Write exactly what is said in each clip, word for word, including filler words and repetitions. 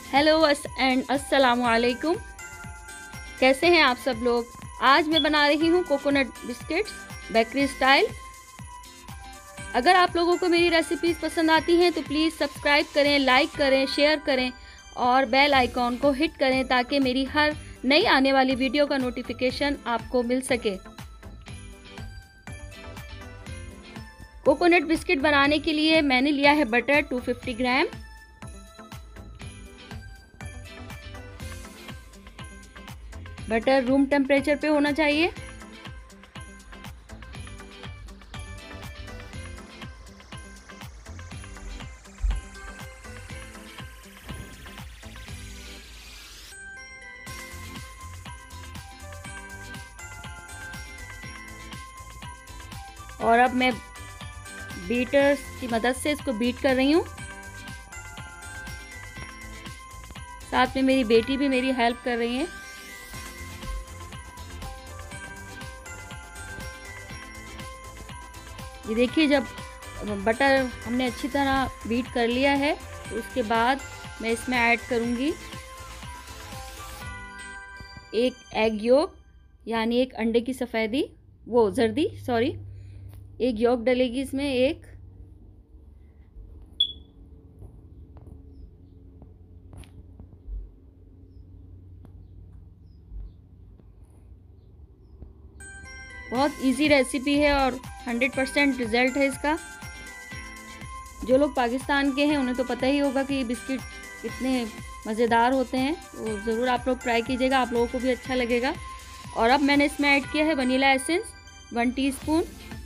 Hello and अस्सलाम वालेकुम। कैसे हैं आप सब लोग। आज मैं बना रही हूँ कोकोनट बिस्किट्स बेकरी स्टाइल। अगर आप लोगों को मेरी रेसिपीज़ पसंद आती हैं तो प्लीज़ सब्सक्राइब करें, लाइक करें, शेयर करें और बेल आइकॉन को हिट करें ताकि मेरी हर नई आने वाली वीडियो का नोटिफिकेशन आपको मिल सके। कोकोनट बिस्किट बनाने के लिए मैंने लिया है बटर दो सौ पचास ग्राम, बटर रूम टेम्परेचर पे होना चाहिए। और अब मैं बीटर्स की मदद से इसको बीट कर रही हूँ। साथ में मेरी बेटी भी मेरी हेल्प कर रही है। ये देखिए, जब बटर हमने अच्छी तरह बीट कर लिया है तो उसके बाद मैं इसमें ऐड करूँगी एक एग योक, यानी एक अंडे की सफ़ेदी, वो जर्दी सॉरी एक योक डलेगी इसमें। एक बहुत इजी रेसिपी है और सौ परसेंट रिज़ल्ट है इसका। जो लोग पाकिस्तान के हैं उन्हें तो पता ही होगा कि ये बिस्किट कितने मज़ेदार होते हैं, तो ज़रूर आप लोग ट्राई कीजिएगा, आप लोगों को भी अच्छा लगेगा। और अब मैंने इसमें ऐड किया है वनीला एसेंस वन टीस्पून।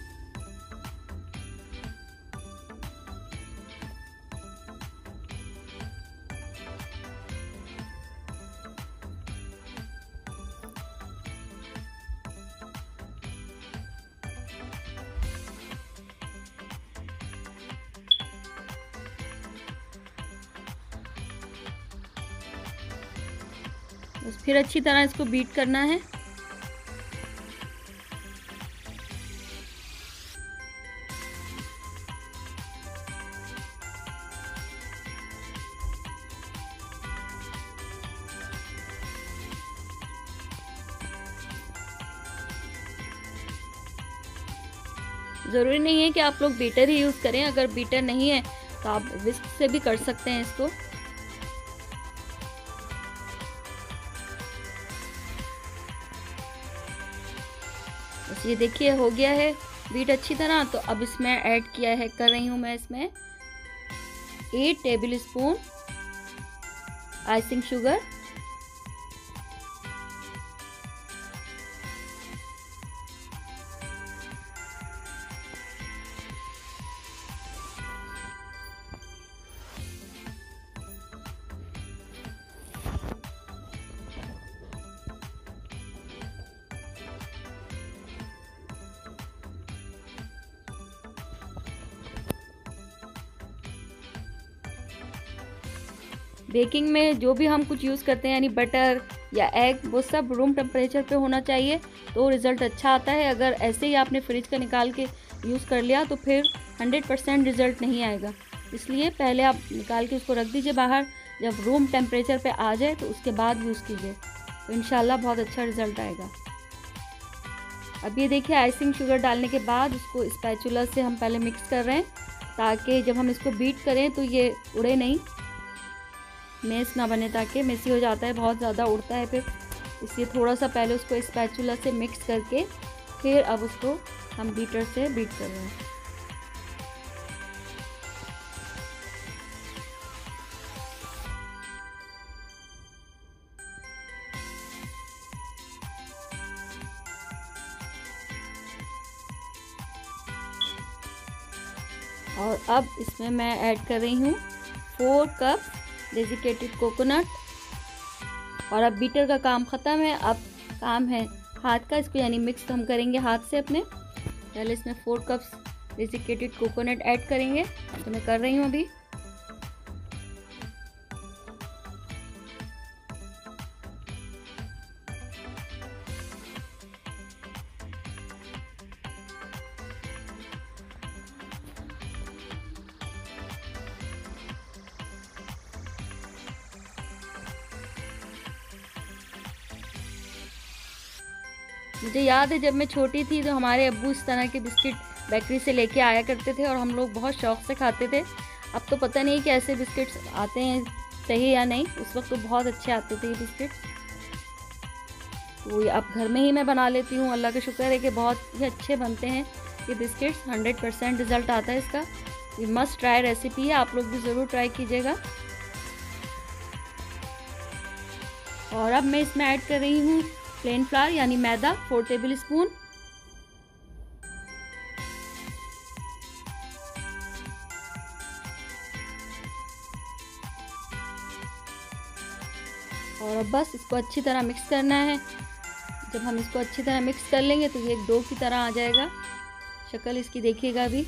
बस फिर अच्छी तरह इसको बीट करना है। ज़रूरी नहीं है कि आप लोग बीटर ही यूज़ करें, अगर बीटर नहीं है तो आप विस्क से भी कर सकते हैं इसको। बस ये देखिए हो गया है बीट अच्छी तरह। तो अब इसमें ऐड किया है, कर रही हूँ मैं इसमें eight tablespoon icing sugar, baking में जो भी हम कुछ यूज़ करते हैं यानी बटर या एग, वो सब रूम टेम्परेचर पे होना चाहिए तो रिज़ल्ट अच्छा आता है। अगर ऐसे ही आपने फ्रिज का निकाल के यूज़ कर लिया तो फिर हंड्रेड परसेंट रिज़ल्ट नहीं आएगा। इसलिए पहले आप निकाल के उसको रख दीजिए बाहर, जब रूम टेम्परेचर पे आ जाए तो उसके बाद यूज़ कीजिए, तो इंशाल्लाह बहुत अच्छा रिज़ल्ट आएगा। अब ये देखिए आइसिंग शुगर डालने के बाद उसको स्पैचुला से हम पहले मिक्स कर रहे हैं ताकि जब हम इसको बीट करें तो ये उड़े नहीं, मेस ना बने, ताकि मेसी हो जाता है, बहुत ज़्यादा उड़ता है फिर। इसलिए थोड़ा सा पहले उसको स्पैचुला से मिक्स करके फिर अब उसको हम बीटर से बीट कर रहे हैं। और अब इसमें मैं ऐड कर रही हूँ फोर कप डेजिकेटेड कोकोनट। और अब बीटर का काम ख़त्म है, अब काम है हाथ का। इसको यानी मिक्स हम करेंगे हाथ से अपने। पहले इसमें four cups desiccated coconut add करेंगे, तो मैं कर रही हूँ अभी। मुझे याद है जब मैं छोटी थी तो हमारे अब्बू इस तरह के बिस्किट बेकरी से लेके आया करते थे और हम लोग बहुत शौक़ से खाते थे। अब तो पता नहीं कि ऐसे बिस्किट्स आते हैं सही या नहीं, उस वक्त तो बहुत अच्छे आते थे ये बिस्किट। तो अब घर में ही मैं बना लेती हूँ। अल्लाह का शुक्र है कि बहुत ही अच्छे बनते हैं ये बिस्किट्स, हंड्रेड परसेंट रिज़ल्ट आता है इसका। ये मस्ट ट्राई रेसिपी है, आप लोग भी ज़रूर ट्राई कीजिएगा। और अब मैं इसमें ऐड कर रही हूँ प्लेन फ्लावर यानी मैदा, फोर टेबल स्पून। और अब बस इसको अच्छी तरह मिक्स करना है। जब हम इसको अच्छी तरह मिक्स कर लेंगे तो ये एक डो की तरह आ जाएगा। शक्ल इसकी देखिएगा अभी।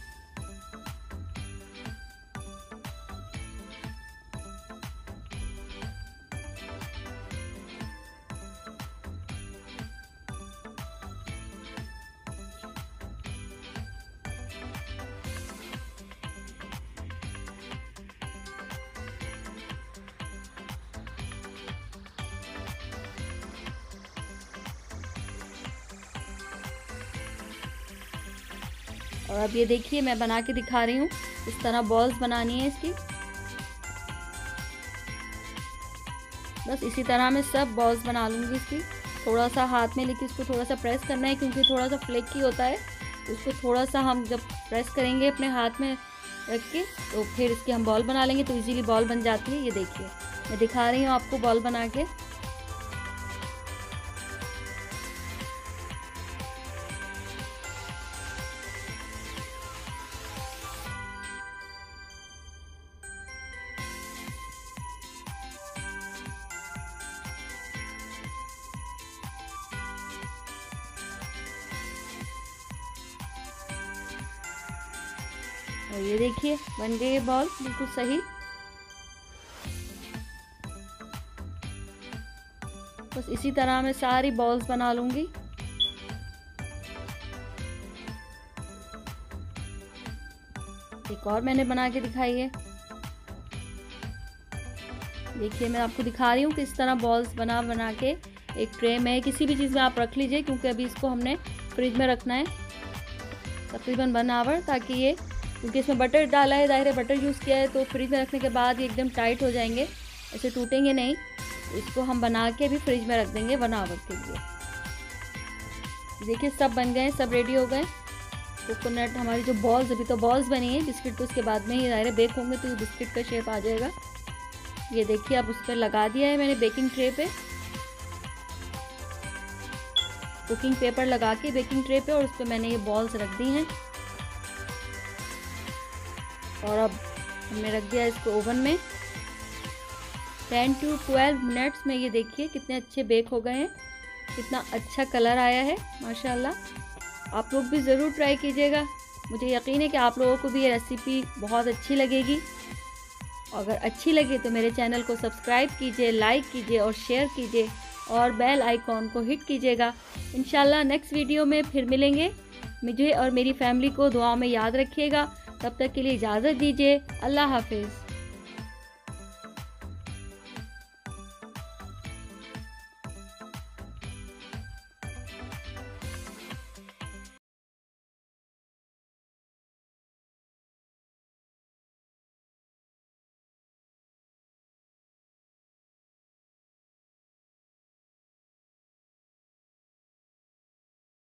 और अब ये देखिए मैं बना के दिखा रही हूँ, इस तरह बॉल्स बनानी है इसकी। बस इसी तरह मैं सब बॉल्स बना लूँगी इसकी। थोड़ा सा हाथ में लेके इसको थोड़ा सा प्रेस करना है क्योंकि थोड़ा सा फ्लेकी होता है। उसको थोड़ा सा हम जब प्रेस करेंगे अपने हाथ में रख के तो फिर इसकी हम बॉल बना लेंगे तो इजीली बॉल बन जाती है। ये देखिए मैं दिखा रही हूँ आपको बॉल बना के। और ये देखिए बन गई बॉल बिल्कुल सही। बस इसी तरह मैं सारी बॉल्स बना लूंगी। एक और मैंने बना के दिखाई है। देखिए मैं आपको दिखा रही हूँ कि इस तरह बॉल्स बना बना के एक ट्रे में किसी भी चीज़ में आप रख लीजिए क्योंकि अभी इसको हमने फ्रिज में रखना है तकरीबन वन आवर, ताकि ये क्योंकि इसमें बटर डाला है, ज़ाहिर है बटर यूज़ किया है, तो फ्रिज में रखने के बाद ये एकदम टाइट हो जाएंगे, ऐसे टूटेंगे नहीं। इसको हम बना के भी फ्रिज में रख देंगे वन आवर के लिए। देखिए सब बन गए, सब रेडी हो गए। कोकोनट हमारी जो बॉल्स, अभी तो बॉल्स बनी है, बिस्किट तो उसके बाद में ही ज़ाहिर है बेक होंगे तो ये बिस्किट का शेप आ जाएगा। ये देखिए अब उस पर लगा दिया है मैंने बेकिंग ट्रे पे, कुकिंग पेपर लगा के बेकिंग ट्रे पे, और उस पर मैंने ये बॉल्स रख दी हैं। और अब हमने रख दिया इसको ओवन में टेन टू ट्वेल्व मिनट्स में। ये देखिए कितने अच्छे बेक हो गए हैं, कितना अच्छा कलर आया है माशाल्लाह। आप लोग भी ज़रूर ट्राई कीजिएगा, मुझे यकीन है कि आप लोगों को भी ये रेसिपी बहुत अच्छी लगेगी। अगर अच्छी लगे तो मेरे चैनल को सब्सक्राइब कीजिए, लाइक कीजिए और शेयर कीजिए और बेल आइकॉन को हिट कीजिएगा। इंशाल्लाह नेक्स्ट वीडियो में फिर मिलेंगे। मुझे और मेरी फैमिली को दुआओं में याद रखिएगा। तब तक के लिए इजाज़त दीजिए। अल्लाह हाफिज़।